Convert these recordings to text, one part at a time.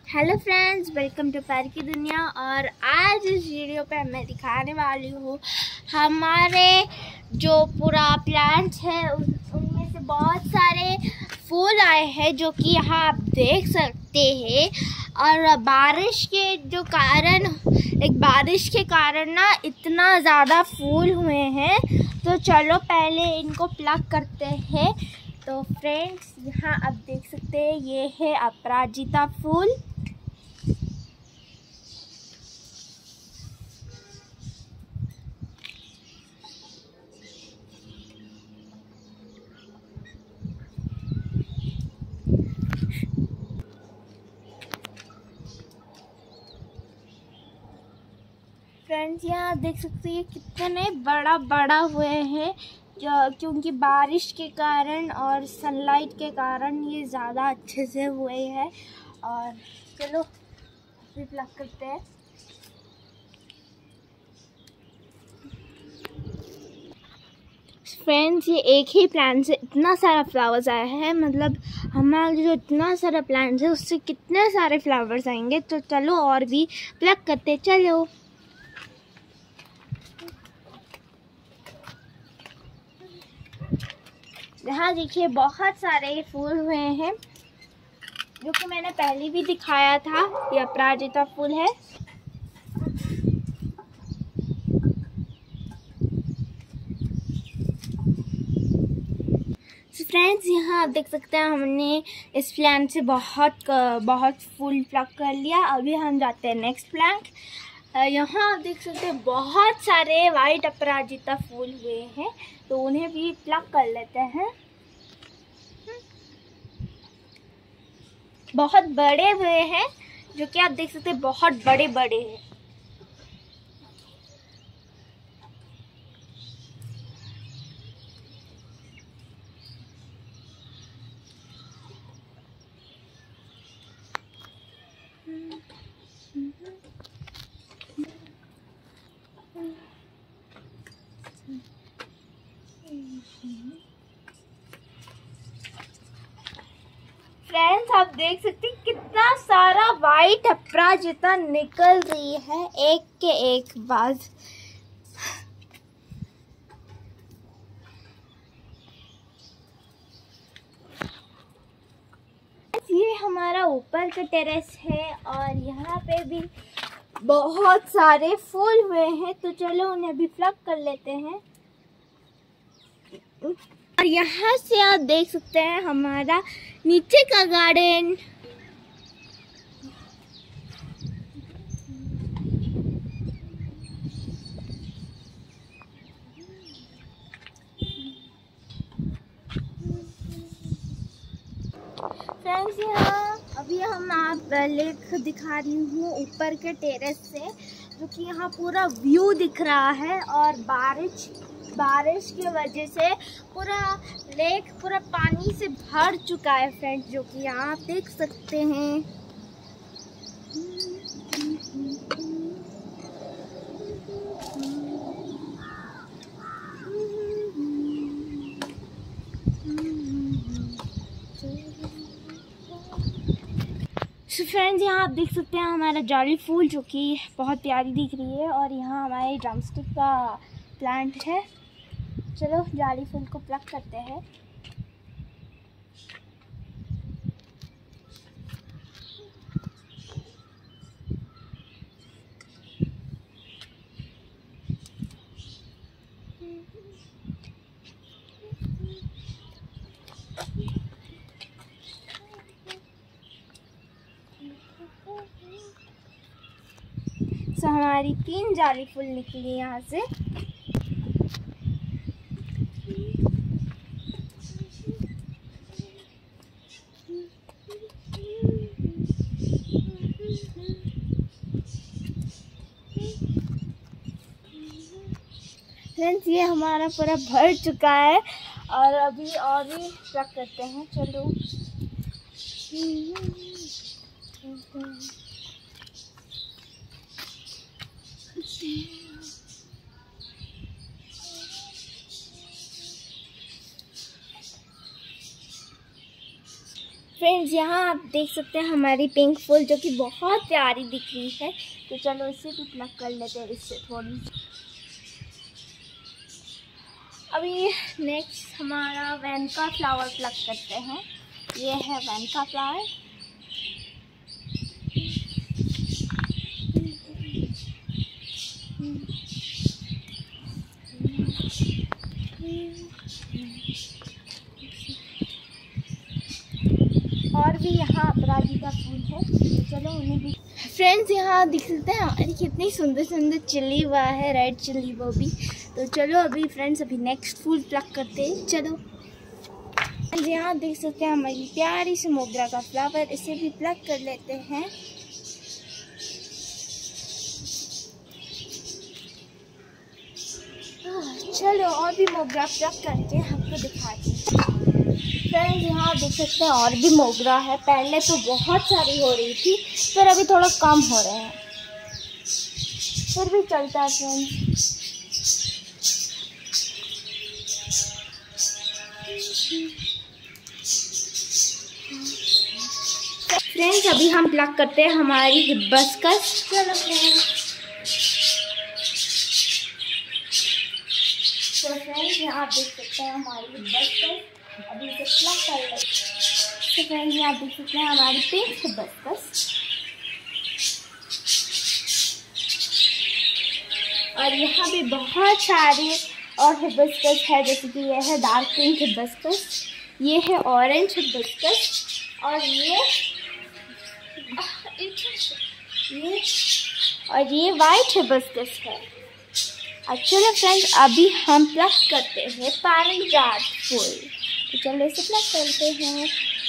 Hello friends, welcome to प्यार की दुनिया। और आज इस वीडियो पे मैं दिखाने वाली हूँ हमारे जो पूरा प्लांट्स है उनमें से बहुत सारे फूल आए हैं जो कि यहाँ आप देख सकते हैं। और बारिश के कारण ना इतना ज़्यादा फूल हुए हैं, तो चलो पहले इनको प्लग करते हैं। तो फ्रेंड्स, यहाँ आप देख सकते हैं ये है अपराजिता फूल। फ्रेंड्स, यहाँ आप देख सकते हैं कितने बड़ा हुए हैं, क्योंकि बारिश के कारण और सनलाइट के कारण ये ज़्यादा अच्छे से हुए हैं। और चलो फिर प्लग करते हैं। फ्रेंड्स, ये एक ही प्लांट से इतना सारा फ्लावर्स आया है, मतलब हमारा जो इतना सारा प्लांट्स है उससे कितने सारे फ्लावर्स आएंगे। तो चलो और भी प्लग करते चलो। यहाँ देखिए बहुत सारे फूल हुए हैं, जो कि मैंने पहले भी दिखाया था। ये अपराजिता फूल है। फ्रेंड्स, यहाँ आप देख सकते हैं हमने इस प्लांट से बहुत फूल प्लग कर लिया। अभी हम जाते हैं नेक्स्ट प्लांट। यहाँ आप देख सकते हैं बहुत सारे वाइट अपराजिता फूल हुए हैं, तो उन्हें भी प्लग कर लेते हैं। बहुत बड़े हुए हैं, जो कि आप देख सकते हैं बहुत बड़े हैं। फ्रेंड्स, आप देख सकते हैं कितना सारा वाइट अपराजिता निकल रही है एक के एक बाद। ये हमारा ऊपर का टेरेस है और यहाँ पे भी बहुत सारे फूल हुए हैं, तो चलो उन्हें भी प्लग कर लेते हैं। और यहाँ से आप देख सकते हैं हमारा नीचे का गार्डन। फ्रेंड्स, यहाँ अभी हम आप लेक दिखा रही हूँ ऊपर के टेरेस से, जो कि यहाँ पूरा व्यू दिख रहा है। और बारिश की वजह से पूरा लेक पूरा पानी से भर चुका है फ्रेंड्स, जो कि यहाँ आप देख सकते हैं। फ्रेंड्स, यहाँ आप देख सकते हैं हमारा जाली फूल, जो कि बहुत प्यारी दिख रही है। और यहाँ हमारे ड्रमस्टिक का प्लांट है। चलो जाली फूल को प्लग करते हैं। तो हमारी 3 जाली फूल निकली यहाँ से। फ्रेंड्स, ये हमारा पूरा भर चुका है और अभी और भी प्लग करते हैं। चलो फ्रेंड्स यहाँ आप देख सकते हैं हमारी पिंक फूल जो कि बहुत प्यारी दिख रही है। तो चलो इसे भी प्लग कर लेते हैं इससे थोड़ी। अभी नेक्स्ट हमारा वैन का फ्लावर प्लग करते हैं। ये है वैन का फ्लावर। और भी यहाँ अपराधी का फूल है, तो चलो उन्हें भी। फ्रेंड्स यहाँ देख सकते हैं हमारी कितनी सुंदर सुंदर चिल्ली हुआ है, रेड चिल्ली वो भी। तो चलो अभी फ्रेंड्स अभी नेक्स्ट फूल प्लग करते हैं। चलो यहाँ देख सकते हैं हमारी प्यारी सी मोगरा का फ्लावर, इसे भी प्लग कर लेते हैं। चलो और भी मोगरा प्लग करके आपको दिखाती हूँ। फ्रेंड्स यहाँ देख सकते हैं और भी मोगरा है। पहले तो बहुत सारी हो रही थी, फिर अभी थोड़ा कम हो रहे हैं, फिर भी चलता है फ्रेंड्स। फ्रेंड्स अभी हम प्लग करते हैं हमारी हिबिस्कस। चलो फ्रेंड्स, तो फ्रेंड्स यहाँ आप देख सकते हैं हमारी हिबिस्कस, अभी इसे प्लग कर लेते हैं। तो फ्रेंड्स यहाँ देख सकते हैं हमारी पिंक हिबिस्कस। और यहाँ भी बहुत सारे और हिबिस्कस है, जैसे कि ये है डार्क पिंक हिबिस्कस, ये है ऑरेंज हिबिस्कस, और ये वाइट हिबिस्कस है। चलो फ्रेंड्स अभी हम प्लग करते हैं पारिजात फूल। तो चलो इसे प्लग करते हैं।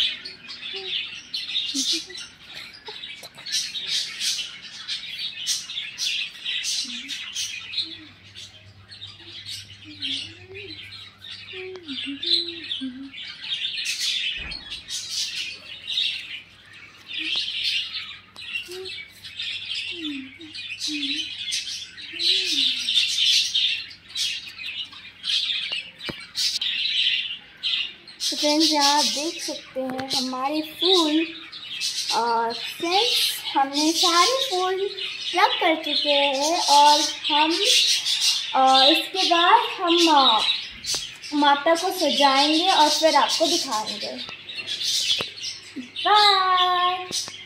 तो फ्रेंड्स यहाँ आप देख सकते हैं हमारे फूल। और फ्रेंड्स हमने सारे फूल प्लग कर चुके हैं, और हम इसके बाद हम माता को सजाएंगे और फिर आपको दिखाएंगे। बाय।